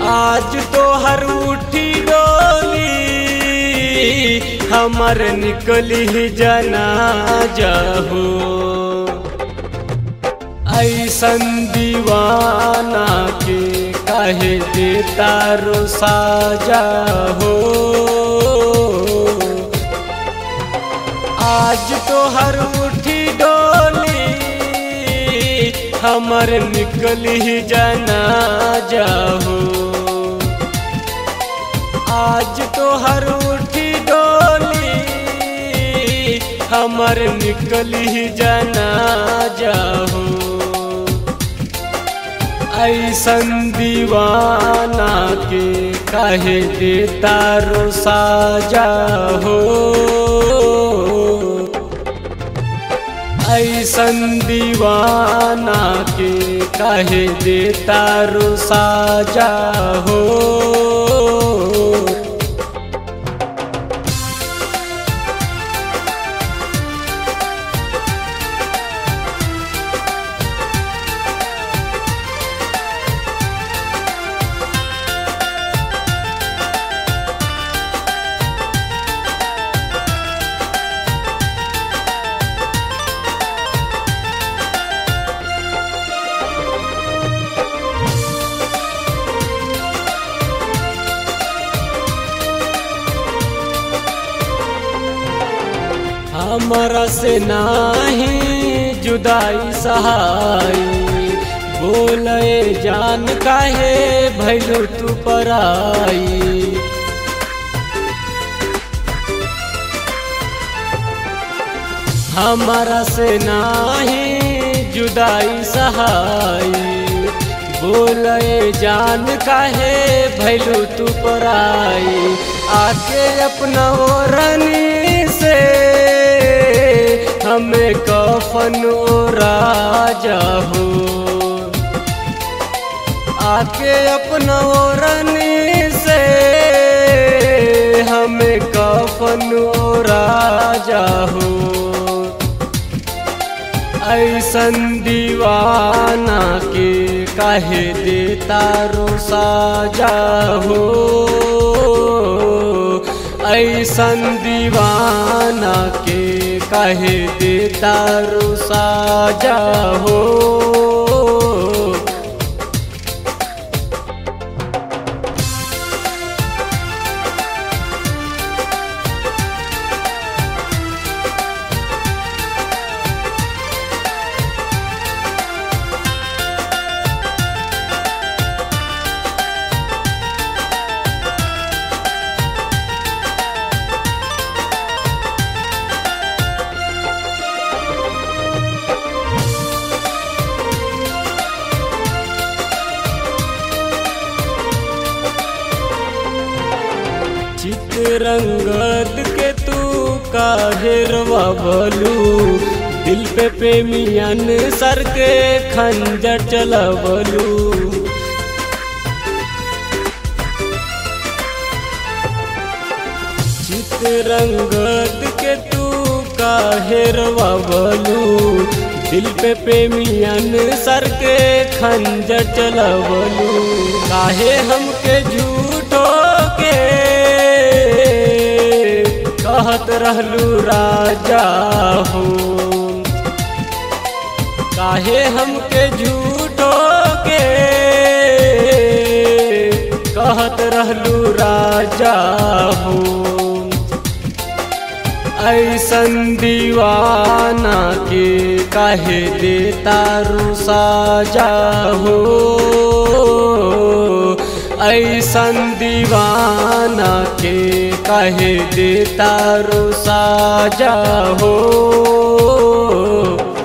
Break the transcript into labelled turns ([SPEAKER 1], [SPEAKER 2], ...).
[SPEAKER 1] आज तो हर उठी डोली हमर निकली जनाजा हो। ऐसन दीवाना के काहे देता रो साजा हो। आज तो हर उठी डोली हमर निकली जनाजा हो। आज तो हर उठी डोली हमर निकली जनाजा हो। ऐसन दीवाना के काहे देता रो साजा हो। ऐसन दीवाना के काहे देता रो साजा हो। हमरा से नाही जुदाई सहाई, बोले जान काहे भैलू तू पराई। हमरा से नाही जुदाई सहाई, बोले जान काहे भैलू तू पराई। आके अपना ओरनी से हमें कफन राजा हो। आके अपना ओरनी से हमें कफन राजा हो। ऐसन दीवाना के काहे देता रो साजा हो। ऐसन दीवाना के काहे देता रो साजा हो। चितरंगद के तू काहे रोवलू, दिल पे प्रेमियन सर के खंजर चलवलू। चितरंगद के तू काहे रोवलू, दिल पे प्रेमियन सर के खंजर चलवलू। काहे हमके झूठो के कहत रहलू राजा हो। काहे हमके झूठो के कहत रहलू राजा हो। ऐसन दीवाना के काहे देता रो साजा हो। ऐसन दीवाना के काहे देता रो साजा हो।